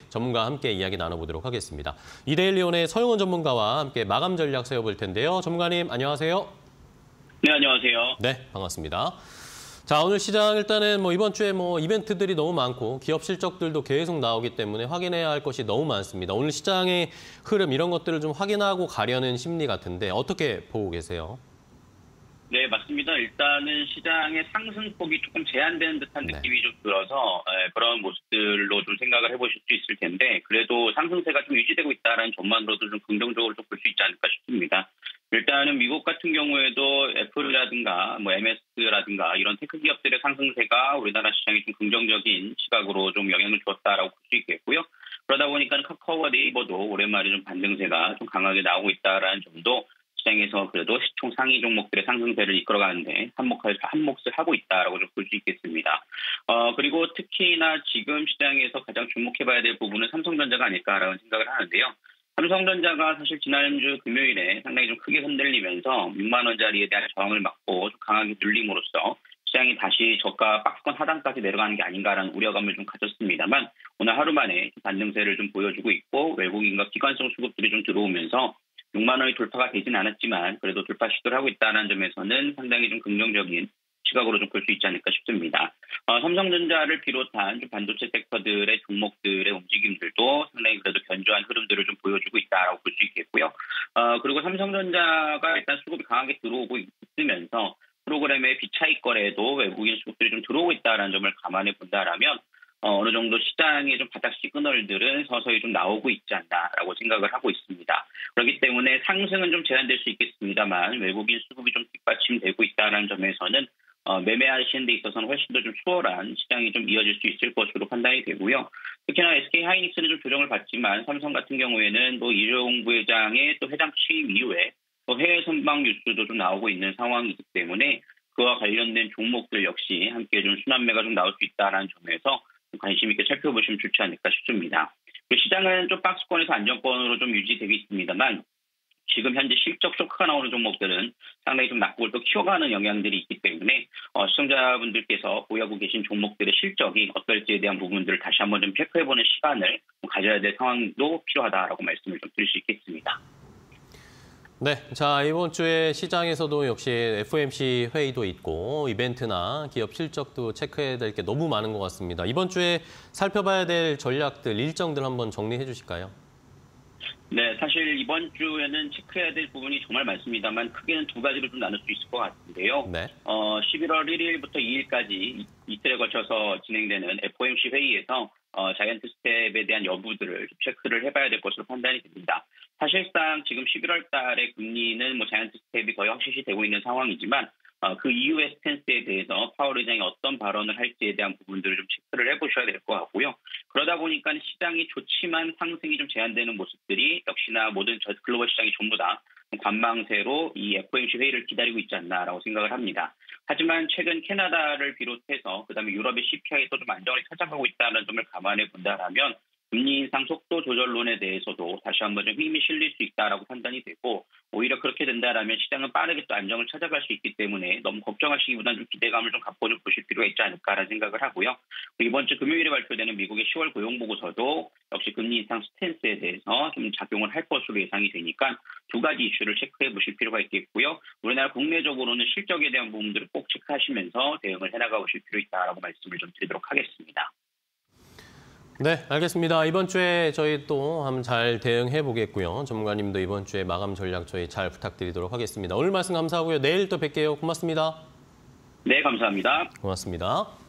전문가와 함께 이야기 나눠보도록 하겠습니다. 이데일리온의 서영원 전문가와 함께 마감 전략 세워볼 텐데요. 전문가님 안녕하세요. 네, 안녕하세요. 네, 반갑습니다. 자, 오늘 시장 일단은 이번 주에 이벤트들이 너무 많고 기업 실적들도 계속 나오기 때문에 확인해야 할 것이 너무 많습니다. 오늘 시장의 흐름 이런 것들을 좀 확인하고 가려는 심리 같은데 어떻게 보고 계세요? 네, 맞습니다. 일단은 시장의 상승폭이 조금 제한되는 듯한 느낌이 좀 들어서 그런 모습들로 좀 생각을 해보실 수 있을 텐데 그래도 상승세가 좀 유지되고 있다는 점만으로도 좀 긍정적으로 좀 볼 수 있지 않을까 싶습니다. 일단은 미국 같은 경우에도 애플이라든가 MS라든가 이런 테크 기업들의 상승세가 우리나라 시장에 좀 긍정적인 시각으로 좀 영향을 주었다라고 볼 수 있겠고요. 그러다 보니까 카카오와 네이버도 오랜만에 좀 반등세가 좀 강하게 나오고 있다라는 점도 시장에서 그래도 시총 상위 종목들의 상승세를 이끌어가는데 한몫을 하고 있다라고 좀 볼 수 있겠습니다. 그리고 특히나 지금 시장에서 가장 주목해봐야 될 부분은 삼성전자가 아닐까라는 생각을 하는데요. 삼성전자가 사실 지난주 금요일에 상당히 좀 크게 흔들리면서 6만 원짜리에 대한 저항을 막고 좀 강하게 눌림으로써 시장이 다시 저가 박스권 하단까지 내려가는 게 아닌가라는 우려감을 좀 가졌습니다만 오늘 하루 만에 반등세를 좀 보여주고 있고 외국인과 기관성 수급들이 좀 들어오면서 6만 원이 돌파가 되진 않았지만 그래도 돌파 시도를 하고 있다는 점에서는 상당히 좀 긍정적인 시각으로 좀 볼 수 있지 않을까 싶습니다. 삼성전자를 비롯한 좀 반도체 섹터들의 종목들의 움직임들도 상당히 그래도 견조한 흐름들을 좀 보여주고 있다라고 볼 수 있겠고요. 그리고 삼성전자가 일단 수급이 강하게 들어오고 있으면서 프로그램의 비차익 거래에도 외국인 수급들이 좀 들어오고 있다는 점을 감안해 본다라면 어느 정도 시장의 좀 바닥 시그널들은 서서히 좀 나오고 있지 않나라고 생각을 하고 있습니다. 그렇기 때문에 상승은 좀 제한될 수 있겠습니다만 외국인 수급이 좀 뒷받침되고 있다는 점에서는 매매하시는 데 있어서는 훨씬 더 좀 수월한 시장이 좀 이어질 수 있을 것으로 판단이 되고요. 특히나 SK하이닉스는 좀 조정을 받지만 삼성 같은 경우에는 이재용 부회장의 또 회장 취임 이후에 또 해외 선박 뉴스도 좀 나오고 있는 상황이기 때문에 그와 관련된 종목들 역시 함께 좀 순환매가 좀 나올 수 있다는 점에서 관심 있게 살펴보시면 좋지 않을까 싶습니다. 시장은 좀 박스권에서 안정권으로 좀 유지되고 있습니다만 지금 현재 실적 쇼크가 나오는 종목들은 상당히 좀 낙폭을 또 키워가는 영향들이 있기 때문에 시청자분들께서 보유하고 계신 종목들의 실적이 어떨지에 대한 부분들을 다시 한번 좀 체크해보는 시간을 가져야 될 상황도 필요하다라고 말씀을 좀 드릴 수 있겠습니다. 네, 자 이번 주에 시장에서도 역시 FOMC 회의도 있고 이벤트나 기업 실적도 체크해야 될 게 너무 많은 것 같습니다. 이번 주에 살펴봐야 될 전략들, 일정들 한번 정리해 주실까요? 네, 사실 이번 주에는 체크해야 될 부분이 정말 많습니다만 크게는 두 가지로 좀 나눌 수 있을 것 같은데요. 네. 11월 1일부터 2일까지 이틀에 걸쳐서 진행되는 FOMC 회의에서 자이언트 스텝에 대한 여부들을 체크를 해봐야 될 것으로 판단이 됩니다. 사실상 지금 11월 달에 금리는 자이언트 스텝이 거의 확실시 되고 있는 상황이지만 그 이후의 스탠스에 대해서 파월 의장이 어떤 발언을 할지에 대한 부분들을 좀 체크를 해보셔야 될 것 같고요. 그러다 보니까 시장이 좋지만 상승이 좀 제한되는 모습들이 역시나 모든 글로벌 시장이 전부 다 관망세로 이 FOMC 회의를 기다리고 있지 않나라고 생각을 합니다. 하지만 최근 캐나다를 비롯해서 그다음에 유럽의 CPI도 좀 안정을 찾아가고 있다는 점을 감안해 본다라면 금리 인상 속도 조절론에 대해서도 다시 한번 좀 힘이 실릴 수 있다라고 판단이 되고 오히려 그렇게 된다라면 시장은 빠르게 또 안정을 찾아갈 수 있기 때문에 너무 걱정하시기보다는 좀 기대감을 좀 갖고 좀 보실 필요가 있지 않을까라는 생각을 하고요. 이번 주 금요일에 발표되는 미국의 10월 고용 보고서도 역시 금리 인상 스탠스에 대해서 좀 작용을 할 것으로 예상이 되니까 두 가지 이슈를 체크해 보실 필요가 있겠고요. 우리나라 국내적으로는 실적에 대한 부분들을 꼭 체크하시면서 대응을 해나가 보실 필요 있다라고 말씀을 좀 드리도록 하겠습니다. 네, 알겠습니다. 이번 주에 저희 또 한번 잘 대응해 보겠고요. 전문가님도 이번 주에 마감 전략 저희 잘 부탁드리도록 하겠습니다. 오늘 말씀 감사하고요. 내일 또 뵐게요. 고맙습니다. 네, 감사합니다. 고맙습니다.